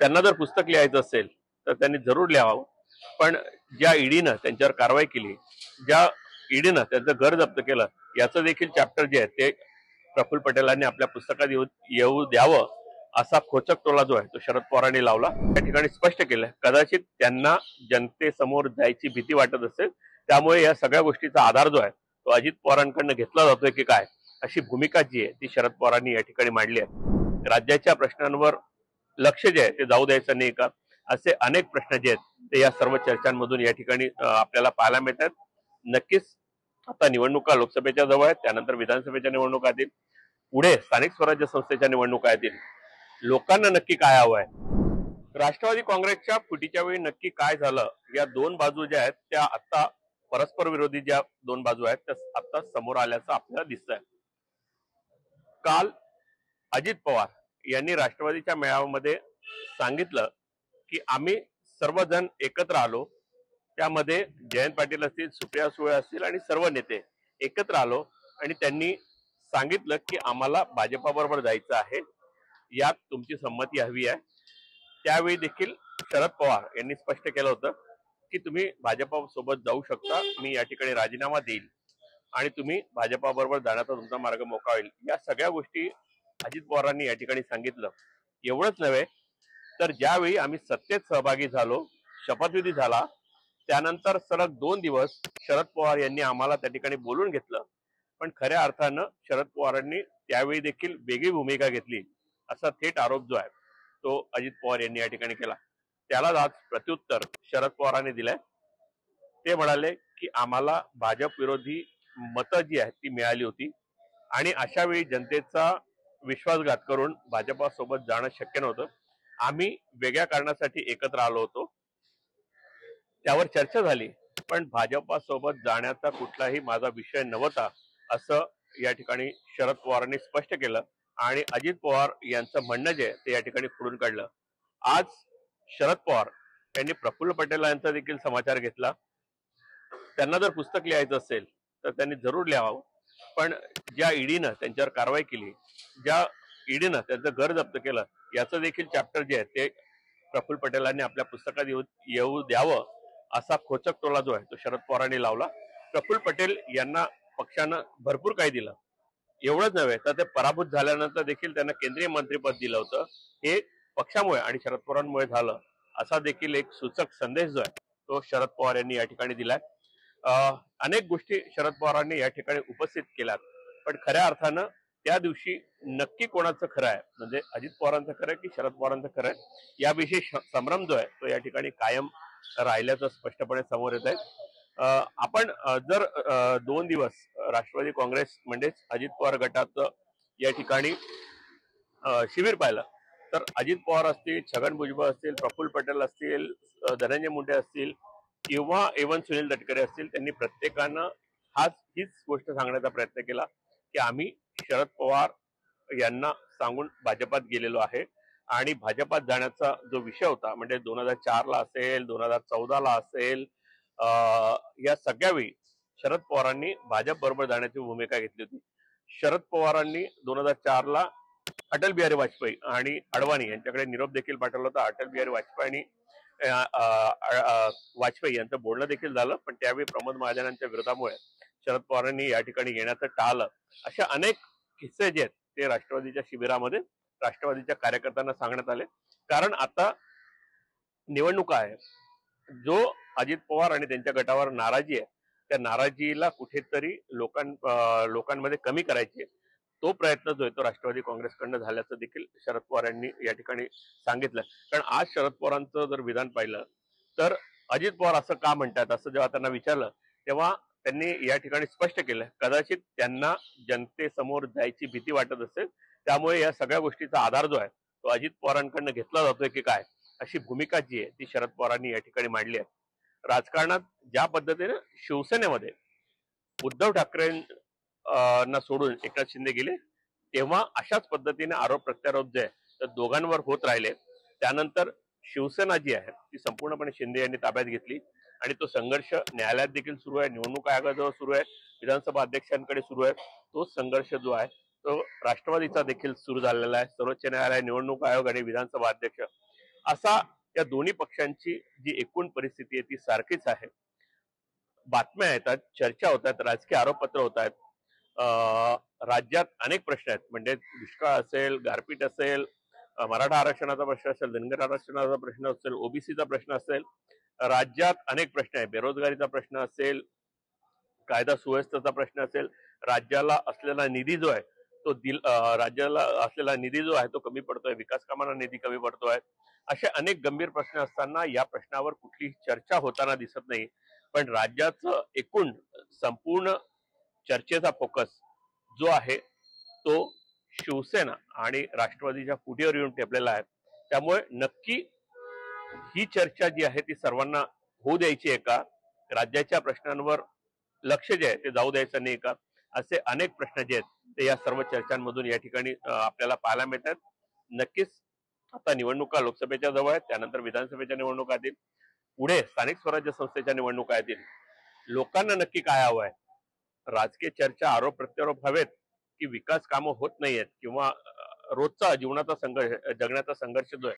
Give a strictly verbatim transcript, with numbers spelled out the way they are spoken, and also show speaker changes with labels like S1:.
S1: त्यांना जर पुस्तक लिहायचं असेल तर त्यांनी जरूर लिहावं. पण ज्या ईडीनं त्यांच्यावर कारवाई केली, ज्या ईडीनं त्यांचं घर जप्त केलं, याचं देखील चॅप्टर जे आहे ते प्रफुल्ल पटेलांनी आपल्या पुस्तकात येऊ येऊ द्यावं असा खोचक टोला जो आहे तो शरद पवारांनी लावला. त्या ठिकाणी स्पष्ट केलं कदाचित त्यांना जनतेसमोर जायची भीती वाटत असेल, त्यामुळे या सगळ्या गोष्टीचा आधार जो आहे तो अजित पवारांकडनं घेतला जातोय की काय, अशी भूमिका जी आहे ती शरद पवारांनी या ठिकाणी मांडली आहे. राज्याच्या प्रश्नांवर लक्ष जे आहे ते जाऊ द्यायचं नाही का, असे अनेक प्रश्न जे आहेत ते या सर्व चर्चांमधून या ठिकाणी आपल्याला पाहायला मिळतात. नक्कीच आता निवडणुका लोकसभेच्या जवळ आहेत, त्यानंतर विधानसभेच्या निवडणुका येतील, पुढे स्थानिक स्वराज्य संस्थेच्या निवडणुका येतील. लोकांना नक्की काय हवं आहे, राष्ट्रवादी काँग्रेसच्या फुटीच्या वेळी नक्की काय झालं, या दोन बाजू ज्या आहेत त्या आता परस्पर विरोधी ज्या दोन बाजू आहेत त्या आता समोर आल्याचं आपल्याला दिसतंय. काल अजित पवार यांनी राष्ट्रवादीच्या मेळाव्यामध्ये सांगितलं की आम्ही सर्वजण एकत्र आलो, त्यामध्ये जयंत पाटील असतील, सुप्रिया सुळे असतील आणि सर्व नेते एकत्र आलो आणि त्यांनी सांगितलं की आम्हाला भाजपाबरोबर जायचं आहे, यात तुमची संमती हवी आहे. त्यावेळी देखील शरद पवार यांनी स्पष्ट केलं होतं की तुम्ही भाजपा सोबत जाऊ शकता, मी या ठिकाणी राजीनामा देईल आणि तुम्ही भाजपाबरोबर जाण्याचा तुमचा मार्ग मोकळा होईल. या सगळ्या गोष्टी अजित पवारांनी या ठिकाणी सांगितलं. एवढंच नव्हे तर ज्यावेळी आम्ही सत्तेत सहभागी झालो, शपथविधी झाला, त्यानंतर सलग दोन दिवस शरद पवार यांनी आम्हाला त्या ठिकाणी बोलून घेतलं, पण खऱ्या अर्थानं शरद पवारांनी त्यावेळी देखील वेगळी भूमिका घेतली असा थेट आरोप जो आहे तो अजित पवार यांनी या ठिकाणी केला. त्याला आज प्रत्युत्तर शरद पवारांनी दिलंय. ते म्हणाले की आम्हाला भाजप विरोधी मतं जी आहेत ती मिळाली होती आणि अशा वेळी जनतेचा विश्वासघात करून भाजपा सोबत जाणं शक्य नव्हतं, आम्ही वेगळ्या कारणासाठी एकत्र आलो होतो, त्यावर चर्चा झाली, पण भाजपा सोबत जाण्याचा कुठलाही माझा विषय नव्हता असं या ठिकाणी शरद पवारांनी स्पष्ट केलं आणि अजित पवार यांचं म्हणणं जे ते या ठिकाणी फोडून काढलं. आज शरद पवार यांनी प्रफुल्ल पटेल यांचा देखील समाचार घेतला. त्यांना जर पुस्तक लिहायचं असेल तर त्यांनी जरूर लिहावं. पण ज्या ईडीनं त्यांच्यावर कारवाई केली, ज्या ईडीनं त्यांचं घर जप्त केलं, याचं देखील चॅप्टर जे आहे ते प्रफुल्ल पटेलांनी आपल्या पुस्तकात येऊ येऊ द्यावं असा खोचक टोला जो आहे तो शरद पवारांनी लावला. प्रफुल्ल पटेल यांना पक्षानं भरपूर काही दिलं, एवढंच नव्हे तर ते पराभूत झाल्यानंतर देखील त्यांना केंद्रीय मंत्रिपद दिलं होतं. हे पक्षामुळे आणि शरद पवारांमुळे झालं असा देखील एक सूचक संदेश जो आहे तो शरद पवार यांनी या ठिकाणी दिलाय. अनेक गोष्टी शरद पवारांनी या ठिकाणी उपस्थित केल्यात, पण खऱ्या अर्थानं त्या दिवशी नक्की कोणाचं खरं आहे, म्हणजे अजित पवारांचं खरं आहे की शरद पवारांचं खरं आहे, याविषयी संभ्रम जो आहे तो या ठिकाणी कायम राहिल्याचं स्पष्टपणे समोर येत आहे. आपण जर दोन दिवस राष्ट्रवादी काँग्रेस म्हणजेच अजित पवार गटाचं या ठिकाणी शिबिर पाहिलं तर अजित पवार असतील, छगन भुजबळ असतील, प्रफुल्ल पटेल असतील, धनंजय मुंडे असतील किंवा एवन सुनील तटकरे असतील, त्यांनी प्रत्येकानं हाच हीच गोष्ट सांगण्याचा प्रयत्न केला की आम्ही शरद पवार यांना सांगून भाजपात गेलेलो आहे आणि भाजपात जाण्याचा जो विषय होता म्हणजे दोन हजार चार ला असेल, दोन हजार चौदा ला असेल, या सगळ्या वेळी शरद पवारांनी भाजप बरोबर जाण्याची भूमिका घेतली होती. शरद पवारांनी दोन हजार चार ला अटल बिहारी वाजपेयी आणि अडवाणी यांच्याकडे निरोप देखील पाठवला होता. अटल बिहारी वाजपेयी वाजपेयी यांचं बोलणं देखील झालं, पण त्यावेळी प्रमोद महाजनांच्या विरोधामुळे शरद पवारांनी या ठिकाणी येण्याचं टाळलं. अशा अनेक किस्से जे आहेत ते राष्ट्रवादीच्या शिबिरामध्ये राष्ट्रवादीच्या कार्यकर्त्यांना सांगण्यात आले. कारण आता निवडणुका आहे, जो अजित पवार आणि त्यांच्या गटावर नाराजी आहे त्या नाराजीला कुठेतरी लोकां लोकांमध्ये कमी करायचे तो प्रयत्न जो आहे तो राष्ट्रवादी काँग्रेसकडनं झाल्याचं देखील शरद पवार यांनी या ठिकाणी सांगितलं. कारण आज शरद पवारांचं जर विधान पाहिलं तर अजित पवार असं का म्हणतात असं जेव्हा त्यांना विचारलं तेव्हा त्यांनी या ठिकाणी स्पष्ट केलं कदाचित त्यांना जनतेसमोर जायची भीती वाटत असेल, त्यामुळे या सगळ्या गोष्टीचा आधार जो आहे तो अजित पवारांकडनं घेतला जातोय की काय, अशी भूमिका जी आहे ती शरद पवारांनी या ठिकाणी मांडली आहे. राजकारणात ज्या पद्धतीने शिवसेनेमध्ये उद्धव ठाकरेंना सोडून एकनाथ शिंदे गेले तेव्हा अशाच पद्धतीने आरोप प्रत्यारोप जे आहे तर दोघांवर होत राहिले. त्यानंतर शिवसेना जी आहे ती संपूर्णपणे शिंदे यांनी ताब्यात घेतली आणि तो संघर्ष न्यायालयात देखील सुरू आहे, निवडणूक आयोगाजवळ सुरू आहे, विधानसभा अध्यक्षांकडे सुरू आहे. तो संघर्ष जो आहे तो राष्ट्रवादीचा देखील सुरू झालेला आहे. सर्वोच्च न्यायालय, निवडणूक आयोग आणि विधानसभा अध्यक्ष असा या दोन्ही पक्षांची जी एकूण परिस्थिती आहे ती सारखीच आहे. बातम्या येतात, चर्चा होतात, राजकीय आरोपपत्र होत आहेत. राज्यात अनेक प्रश्न आहेत, म्हणजे दुष्काळ असेल, गारपीट असेल, अ, मराठा आरक्षणाचा प्रश्न असेल, धनगर आरक्षणाचा प्रश्न असेल, ओबीसीचा प्रश्न असेल. राज्यात अनेक प्रश्न आहेत, बेरोजगारीचा प्रश्न असेल, कायदा सुव्यवस्थेचा प्रश्न असेल, राज्याला असलेला निधी जो आहे तो दिल अ, राज्याला असलेला निधी जो आहे तो कमी पडतोय, विकास कामांना निधी कमी पडतोय. असे अनेक गंभीर प्रश्न असताना या प्रश्नावर कुठलीही चर्चा होताना दिसत नाही. पण राज्याचं एकूण संपूर्ण चर्चेचा फोकस जो आहे तो शिवसेना आणि राष्ट्रवादीच्या फुटीवर येऊन ठेपलेला आहे. त्यामुळे नक्की ही चर्चा जी आहे ती सर्वांना होऊ द्यायची आहे का, राज्याच्या प्रश्नांवर लक्ष जे आहे ते जाऊ द्यायचं नाही का, असे अनेक प्रश्न जे आहेत ते या सर्व चर्चांमधून या ठिकाणी आपल्याला पाहायला मिळतात. नक्कीच आता निवडणुका लोकसभेच्या जवळ आहेत, त्यानंतर विधानसभेच्या निवडणुका येतील, पुढे स्थानिक स्वराज्य संस्थेच्या निवडणुका येतील. लोकांना नक्की काय हवं आहे? राजकीय चर्चा, आरोप प्रत्यारोप हवेत, की विकास कामं होत नाहीयेत, किंवा रोजचा जीवनाचा संघर्ष, जगण्याचा संघर्ष जो आहे